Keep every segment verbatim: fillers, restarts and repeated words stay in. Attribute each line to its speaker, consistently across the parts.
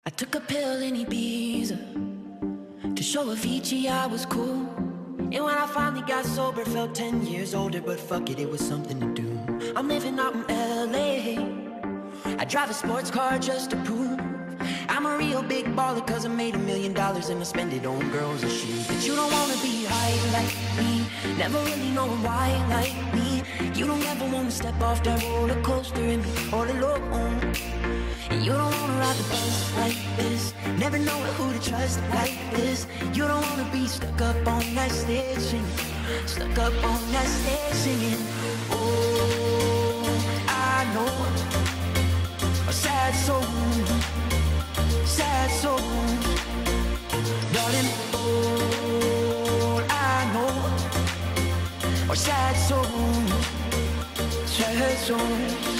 Speaker 1: I took a pill in Ibiza to show Avicii I was cool. And when I finally got sober, felt ten years older. But fuck it, it was something to do. I'm living out in L A. I drive a sports car just to prove I'm a real big baller, cause I made a million dollars and I spend it on girls and shoes. But you don't wanna be high like me, never really knowing why like me. You don't ever wanna step off that roller coaster and be all alone. And you don't wanna ride the bus like this, never know who to trust like this. You don't wanna be stuck up on that stage singing, stuck up on that stage singing. Oh, I know a sad soul, sad soul, darling. All I know are sad souls, sad souls.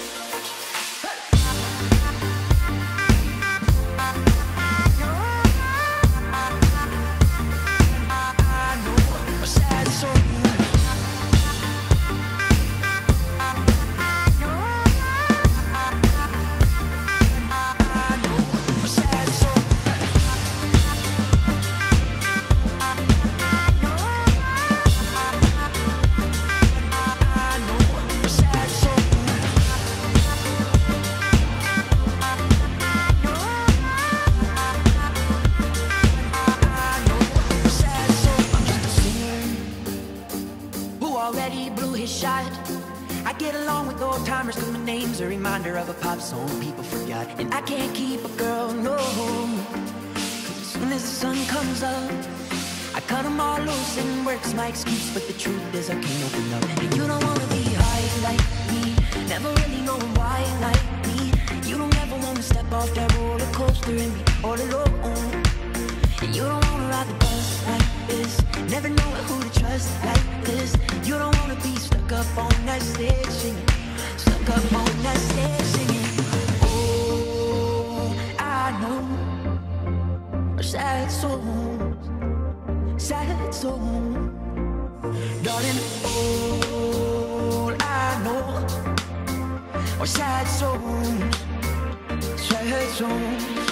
Speaker 1: Already blew his shot. I get along with old timers cause my name's a reminder of a pop song people forgot. And I can't keep a girl, no, cause as soon as the sun comes up, I cut them all loose and work's my excuse. But the truth is I can't open up. And you don't wanna be high like me, never really knowing why like me. You don't ever wanna step off that roller coaster and be all alone. And you don't wanna ride the bus like this, never know who to trust like this. You don't wanna be stuck up on that stage singing, stuck up on that stage singing. Oh, I know are sad souls, sad souls, darling. All I know are sad souls, sad souls.